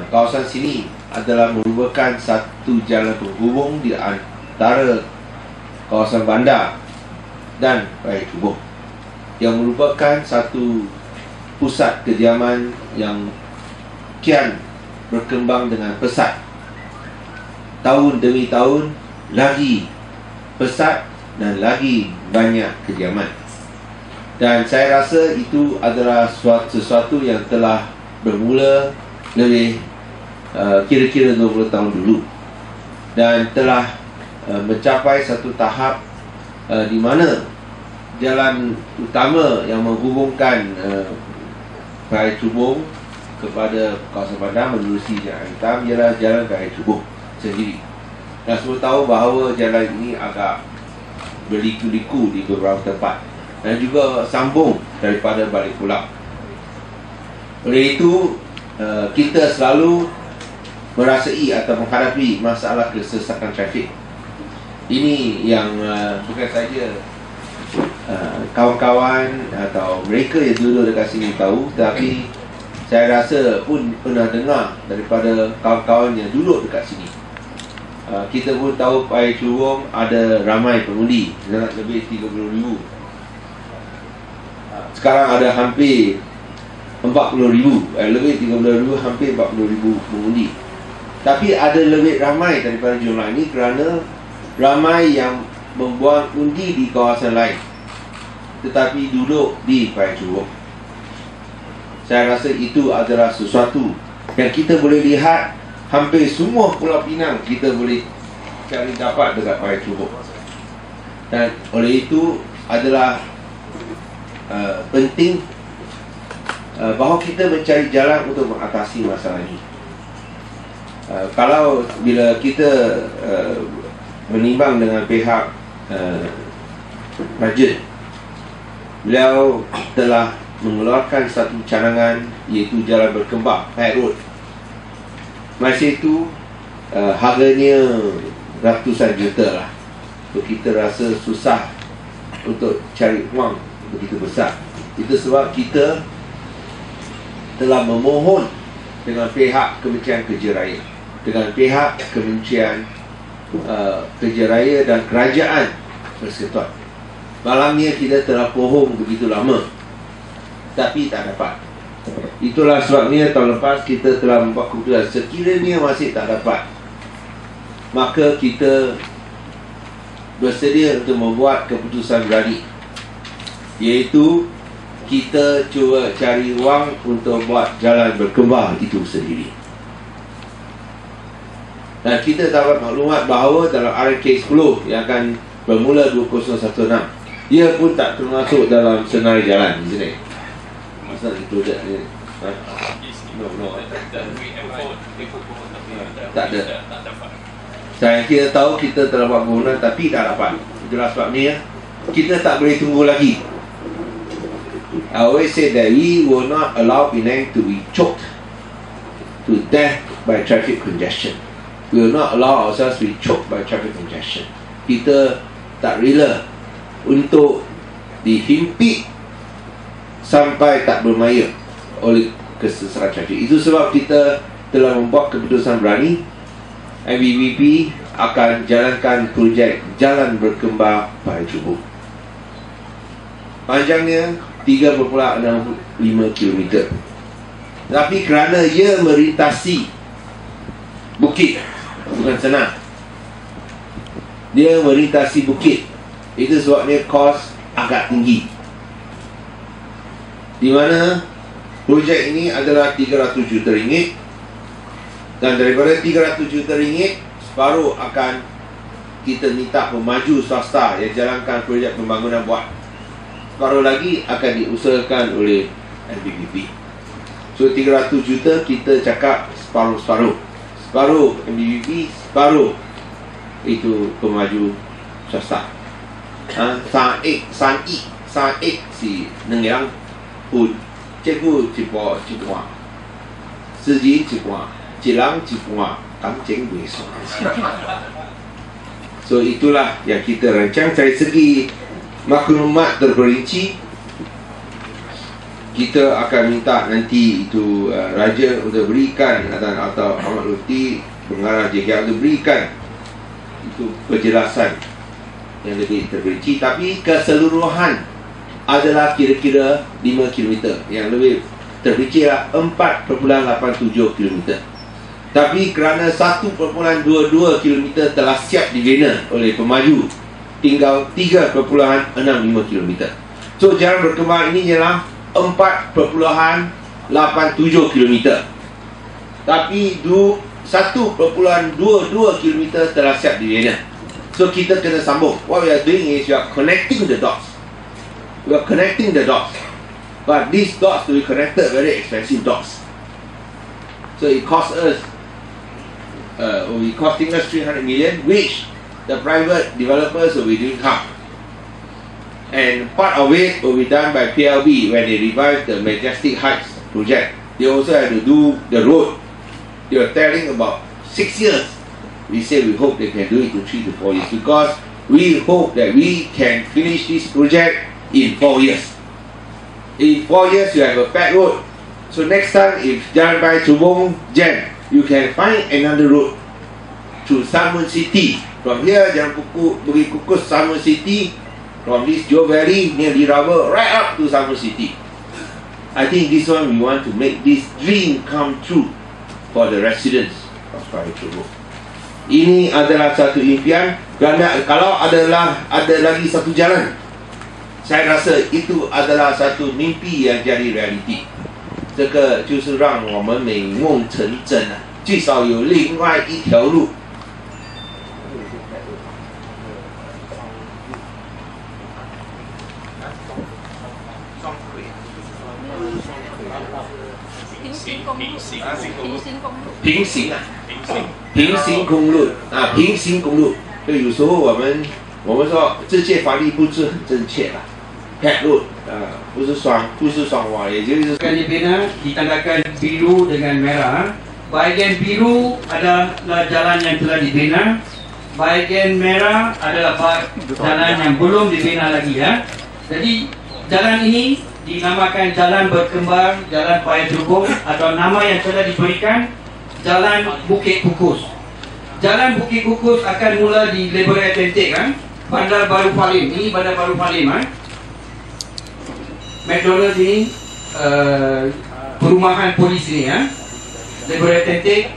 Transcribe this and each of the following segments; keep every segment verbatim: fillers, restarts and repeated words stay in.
kawasan sini adalah merupakan satu jalan penghubung di antara kawasan bandar dan Raya Cubong, yang merupakan satu pusat kediaman yang kian berkembang dengan pesat. Tahun demi tahun lagi pesat dan lagi banyak kediaman. Dan saya rasa itu adalah sesuatu yang telah bermula lebih uh, kira-kira dua puluh tahun dulu, dan telah uh, mencapai satu tahap uh, di mana jalan utama yang menghubungkan uh, Raya Cubong kepada kawasan bandar menerusi Jalan Hitam ialah Jalan Raya Cubong sendiri. Dan semua tahu bahawa jalan ini agak berliku-liku di beberapa tempat dan juga sambung daripada balik pulau. Oleh itu, kita selalu merasai atau menghadapi masalah kesesakan trafik. Ini yang bukan saja kawan-kawan atau mereka yang duduk dekat sini tahu, tapi saya rasa pun pernah dengar daripada kawan-kawan yang duduk dekat sini. Kita pun tahu Raya Cubong ada ramai pengundi, lebih tiga puluh ribu. Sekarang ada hampir empat puluh ribu, eh, lebih tiga puluh ribu, hampir empat puluh ribu pengundi. Tapi ada lebih ramai daripada jumlah ini kerana ramai yang membuang undi di kawasan lain tetapi duduk di Raya Cubong. Saya rasa itu adalah sesuatu yang kita boleh lihat. Hampir semua Pulau Pinang kita boleh cari dapat dekat Raya Cubong. Dan oleh itu adalah uh, penting uh, bahawa kita mencari jalan untuk mengatasi masalah ini. uh, Kalau bila kita uh, menimbang dengan pihak uh, Raja, beliau telah mengeluarkan satu cadangan, iaitu jalan berkembang, High Road. Masa itu uh, harganya ratusan juta lah. So, kita rasa susah untuk cari wang begitu besar. Itu sebab kita telah memohon dengan pihak Kementerian Kerja Raya, dengan pihak Kementerian uh, Kerja Raya dan Kerajaan Persekutuan. Malangnya kita telah pohon begitu lama, tapi tak dapat. Itulah sebabnya tahun lepas kita telah membuat keputusan, sekiranya masih tak dapat, maka kita bersedia untuk membuat keputusan berani, iaitu kita cuba cari wang untuk buat jalan berkembang itu sendiri. Dan kita dapat maklumat bahawa dalam R N K sepuluh yang akan bermula dua ribu enam, dia pun tak termasuk dalam senarai jalan di sini. Masa itu dia ni, ha? No, no, tak ada. Saya kira tahu kita telah buat permohonan tapi tak dapat. Itulah sebabnya kita tak boleh tunggu lagi. I always say that we will not allow Penang to be choked to death by traffic congestion. We will not allow ourselves to be choked by traffic congestion. Kita tak rela untuk dihimpit sampai tak bermaya oleh kesesakan trafik. Itu sebab kita telah membuat keputusan berani. M B B P akan jalankan projek jalan berkembang Raya Cubong. Panjangnya tiga perpuluhan enam lima kilometer. Tapi kerana ia merintasi bukit, bukan senang, dia merintasi bukit, itu sebabnya kos agak tinggi. Di mana projek ini adalah tiga ratus juta ringgit, dan daripada tiga ratus juta ringgit, separuh akan kita minta pemaju swasta yang jalankan projek pembangunan buat. Separuh lagi akan diusahakan oleh M B B P. So tiga ratus juta kita cakap separuh-separuh. Separuh M B B P, separuh itu pemaju swasta. Ha, Saik, Saik, Saik si Nengyang pun cikgu cikgu cikgu, Siji cikgu, Cilang cikgu, Kamcing besok. So itulah yang kita rancang. Dari segi maklumat terperinci, kita akan minta nanti itu uh, Raja untuk berikan atau, atau Ahmad Lutfi pengarah J K R untuk berikan itu penjelasan yang lebih terperinci. Tapi keseluruhan adalah kira-kira lima kilometer, yang lebih terperinci adalah empat perpuluhan lapan tujuh kilometer. Tapi kerana satu perpuluhan dua dua kilometer telah siap dibina oleh pemaju, tinggal tiga perpuluhan enam lima kilometer. So jalan berkembang ini ialah empat perpuluhan lapan tujuh kilometer. Tapi satu perpuluhan dua dua kilometer telah siap dibina. So kita kena sambung. What we are doing is we are connecting the dots. We are connecting the dots. But these dots to be connected, very expensive dots. So it costs us uh, will be costing us three hundred million, which the private developers will be doing half. And part of it will be done by P L B when they revive the Majestic Heights project. They also have to do the road. They are telling about six years. We say we hope they can do it in three to four years, because we hope that we can finish this project in four years. In four years, you have a fat road. So next time, if Jalan Raya Cubong jam, you can find another road to Salmon City. From here, Jalan Kuku, Bukit Kukus, Salmon City. From this Johor Valley near the rubber, right up to Salmon City. I think this one we want to make this dream come true for the residents of Raya Cubong. Ini adalah satu impian. Kerana kalau adalah ada lagi satu jalan, saya rasa itu adalah satu mimpi yang jadi realiti. 这个就是让我们美梦成真啊！至少有另外一条路。 平行公路，平行公路， 平行啊，平行公路啊，平行公路。所以有时候我们我们说这些法律不是很正确啦。 Head road, uh, 不是双，不是双花，也就是 akan dibina ditandahkan biru dengan merah. Bahagian biru adalah jalan yang telah dibina. Bahagian merah adalah jalan yang belum dibina lagi ya. Jadi jalan ini dinamakan Jalan Berkembang Jalan Raya Cubong, atau nama yang telah diberikan Jalan Bukit Kukus. Jalan Bukit Kukus akan mula di Lebuh Atlantik kan, Bandar Baru Palim. Ini Bandar Baru Palim kan. McDonald's ini uh, perumahan polis ini ya. Lebuh Atlantik,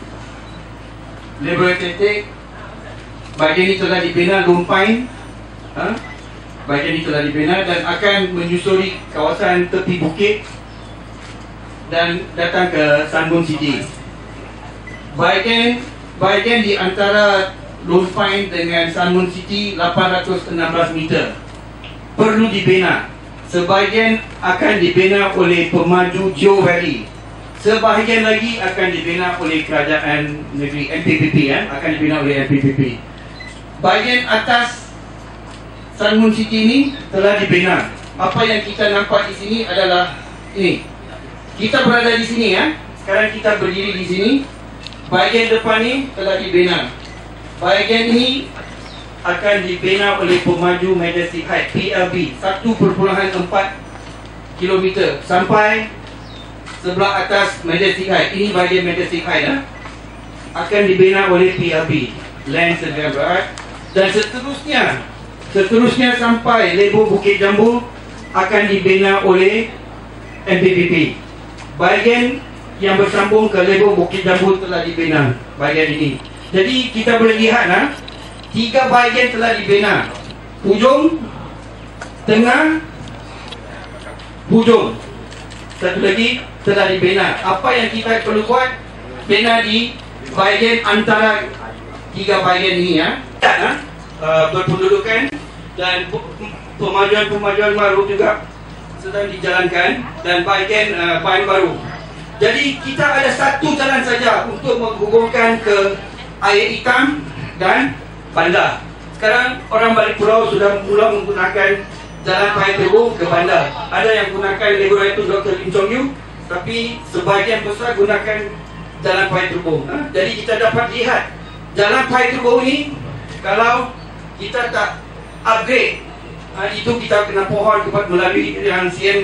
Lebuh Atlantik. Bahagian ini telah dibina Lumpain, ha? Bahagian ini telah dibina dan akan menyusuri kawasan tepi bukit dan datang ke Sambung City. Bahagian bahagian di antara Lumpain dengan Sambung City lapan ratus enam belas meter perlu dibina. Sebahagian akan dibina oleh pemaju Johor Valley. Sebahagian lagi akan dibina oleh kerajaan negeri M P P P ya, akan dibina oleh M P P P. Bahagian atas Sambung City ini telah dibina. Apa yang kita nampak di sini adalah ini. Kita berada di sini ya. Sekarang kita berdiri di sini. Bahagian depan ini telah dibina. Bahagian ini akan dibina oleh pemaju Majestic Heights P L B satu perpuluhan empat kilometer sampai sebelah atas Majestic Heights. Ini bahagian Majestic Heights ya. Akan dibina oleh P L B Land Sdn Bhd, dan seterusnya seterusnya sampai Lebuh Bukit Jambu akan dibina oleh M P P P. Bahagian yang bersambung ke Lebuh Bukit Jambu telah dibina bahagian ini. Jadi kita boleh lihat ha, tiga bahagian telah dibina. Hujung, tengah, hujung. Satu lagi telah dibina. Apa yang kita perlu buat? Bina di bahagian antara tiga bahagian ini ya. Dan, uh, berpendudukan dan pemajuan-pemajuan baru juga sedang dijalankan, dan bahagian uh, bahan baru. Jadi kita ada satu jalan saja untuk menghubungkan ke Air Hitam dan Bandar. Sekarang orang balik pulau sudah mula menggunakan Jalan Raya Cubong ke Bandar. Ada yang gunakan Lebuh Raya Doktor Lim Chong Yu, tapi sebahagian besar gunakan Jalan Raya Cubong. Ha? Jadi kita dapat lihat Jalan Raya Cubong ini, kalau kita tak upgrade, ha, itu kita kena pohon kepada melalui yang C M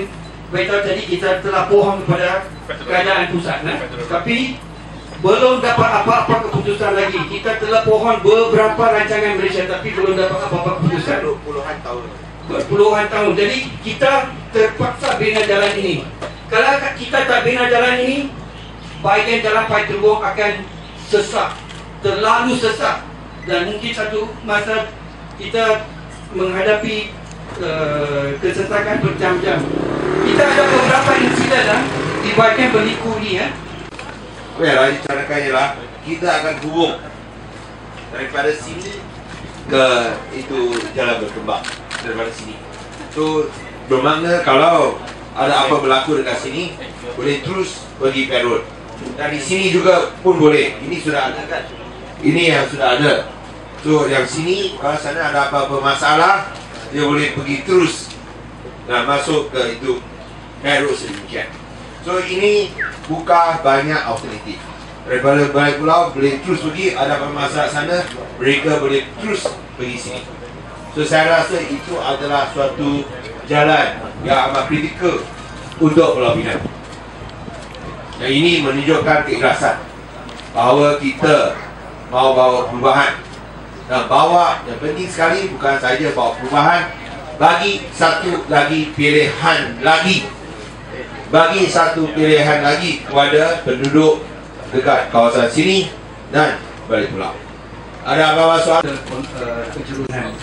Baik tadi kita telah pohon kepada kerajaan pusat, nah? Tapi belum dapat apa-apa keputusan lagi. Kita telah pohon beberapa rancangan Malaysia, tapi belum dapat apa-apa keputusan. Puluhan tahun. Puluhan tahun. Jadi kita terpaksa bina jalan ini. Kalau kita tak bina jalan ini, bahagian jalan Pai Terbong akan sesak, terlalu sesak, dan mungkin satu masa kita menghadapi uh, kesesakan berjam-jam. Kita ada beberapa insiden lah di bahagian berliku ni ya. Well, rencanakannya lah kita akan hubung daripada sini ke itu jalan berkembang daripada sini. So bermakna kalau ada apa berlaku dekat sini boleh terus pergi Pearl Road. Dan di sini juga pun boleh. Ini sudah ada kan? Ini yang sudah ada. So yang sini kalau sana ada apa-apa masalah dia boleh pergi terus dan masuk ke itu Pearl Road sedemikian. So ini buka banyak alternatif. Daripada Balai Pulau boleh terus pergi, ada apa masalah sana mereka boleh terus pergi sini. So saya rasa itu adalah suatu jalan yang amat kritikal untuk Pulau Pinang. Dan ini menunjukkan keikhlasan bahawa kita mahu bawa perubahan. Dan bawa yang penting sekali bukan saja bawa perubahan, bagi satu lagi pilihan lagi. Bagi satu pilihan lagi kepada penduduk dekat kawasan sini dan Balai Pulau. Ada apa-apa soal? Uh, kejerunan.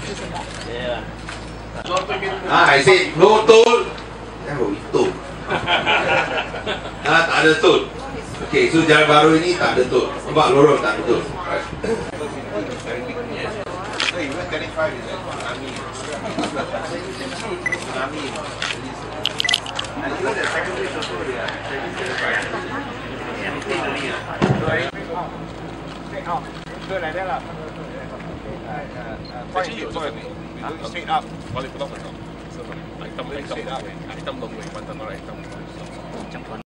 Ah, I said no toll. Oh, itu. Ah, tak ada toll. Okay, so jalan baru ini tak ada toll. Nampak lorong tak ada toll. Right. Good like that lah. Actually, you look at it. We go straight up. Balai Pulau kan. So, like, hitam, hitam, hitam long way. Pantan orang hitam.